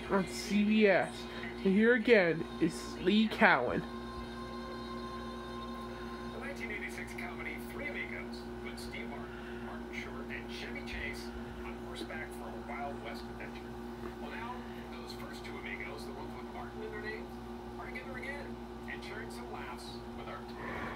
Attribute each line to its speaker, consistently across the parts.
Speaker 1: on CBS. And here again is Lee Cowan.
Speaker 2: The 1986 comedy Three Amigos with Steve Martin, Martin Short, and Chevy Chase on horseback for a Wild West adventure. Well, now, those first two amigos, the ones with Martin in their names, are together again and sharing some laughs with our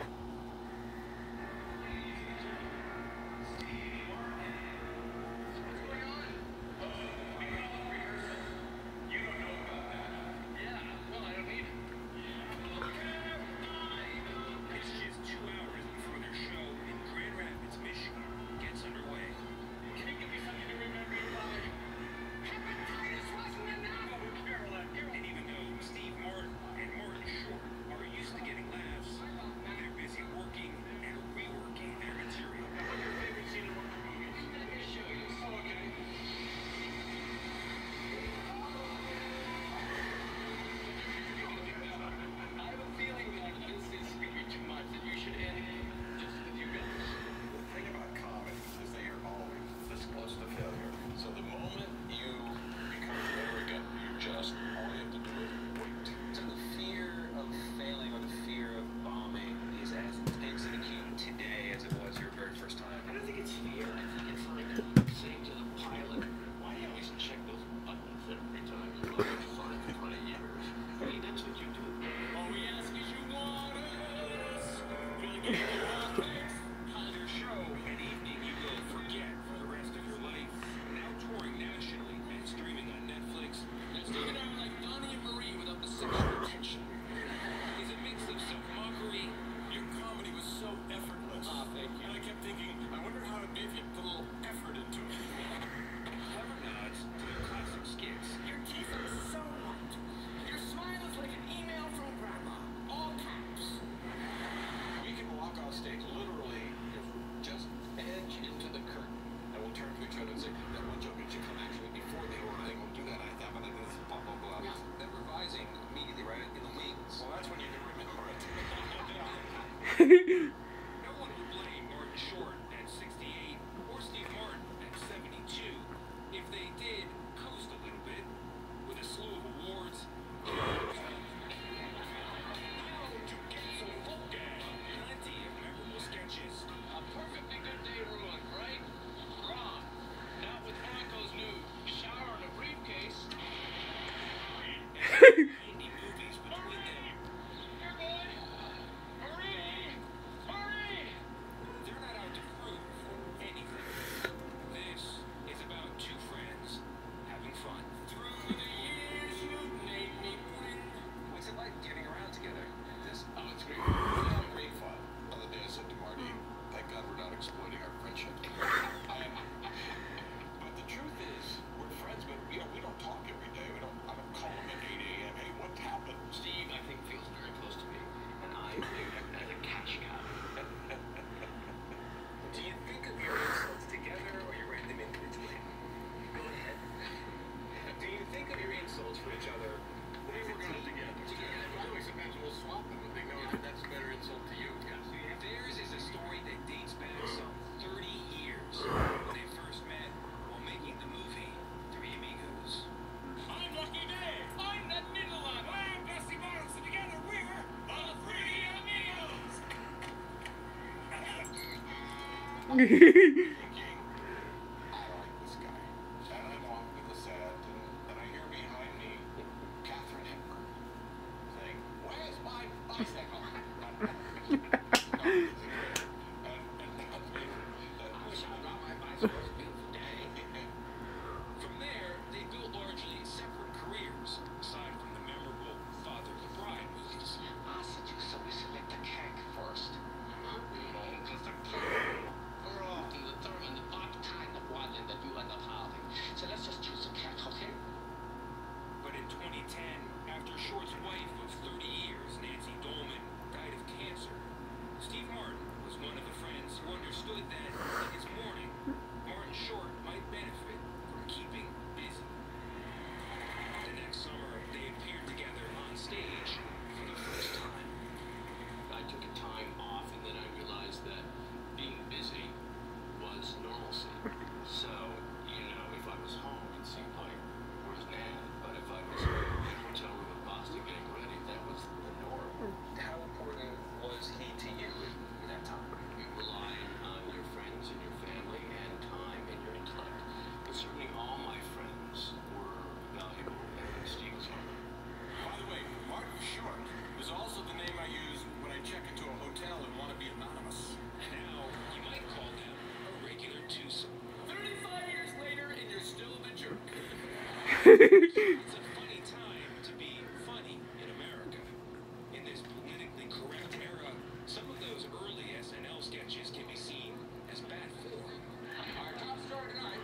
Speaker 1: No
Speaker 2: one would blame Martin Short at 68 or Steve Martin at 72 if they did coast a little bit with a slew of awards. Plenty of memorable sketches. A perfectly good day ruined, right? Wrong. Not with Franco's new shower and a briefcase. Indie movies between them. Here, boy. Hurry! Hurry! They're not out to prove anything. This is about two friends having fun. Through the years you made me win. What's it like getting around together? It's great. We had great fun. The other day I said to Marty, thank God we're not exploiting our friendship. But the truth is, we're friends, but we don't talk every day. I don't call him at 8 a.m. Hey, what happened? Steve, I think, feels very close to me. And I view him as a cash cow. Do you think of your insults together or you write them individually? Go ahead. Do you think of your insults for each other? When we're going to together. Sometimes we'll swap them and they go, that's a better insult to you. Yes. Theirs is a story that dates back some 30 years when they first met while making the movie Three Amigos. I'm Lucky Day. I'm Ned Niederland. I'm Bessie Barnes. And together we're the Three Amigos. Thinking, I like this guy. And I'm walking the set, and I hear behind me Katharine Hepburn saying, "Where's my bicycle?" From there, they built largely separate careers, aside from the memorable Father of the Bride movies. I suggest we select a cake first. Because the cake will often determine the kind of wedding that you end up having. So let's just choose a cake, okay? But in 2010, after Short's wife of 30 years, Nancy Dolman, died of cancer, It's a funny time to be funny in America. In this politically correct era, some of those early SNL sketches can be seen as bad form. Our top story tonight.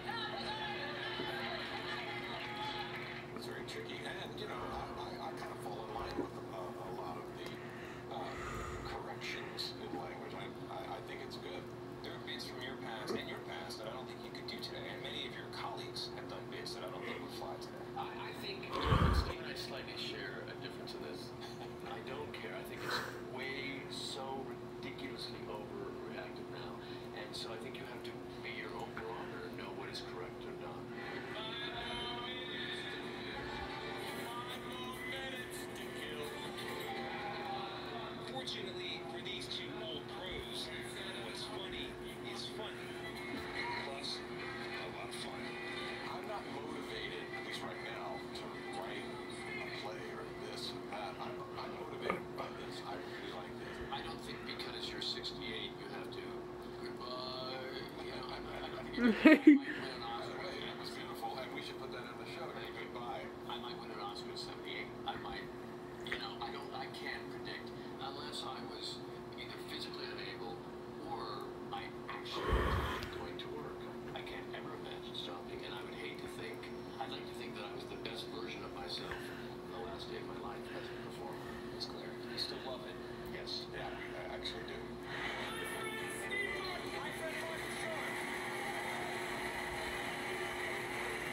Speaker 2: It's very tricky, and you know, I kind of fall in line with a lot of the corrections in language. I think it's good. There are bits from your past and your past that I don't think you could do today, and many of your colleagues have done bits that I don't think would fly today.
Speaker 3: I think, Steve and I slightly share a difference in this. I don't care. I think it's way so ridiculously overreacted now. And so I think you have to be your own barometer and know what is correct or not.
Speaker 2: Fortunately for these two old pros, what's funny is funny. Plus, a lot of fun. I'm not motivated, at least right now, to write a play or this or that. I'm motivated by this. I really like this.
Speaker 3: I don't think because you're 68 you have to goodbye. You know, I think you might win an
Speaker 2: By
Speaker 3: Oscar.
Speaker 2: the way, that was beautiful, and we should put that in the show. Hey, goodbye.
Speaker 3: I might win an Oscar at 78. I might. You know, I can't predict unless I was either physically unable or I actually going to work. I can't ever imagine stopping, and I would hate to think. I'd like to think that I was the best version of myself the last day of my life as a performer. It's clear. You still love it? Yes.
Speaker 2: Yeah, I actually do.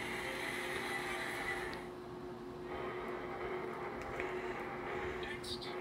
Speaker 2: Next.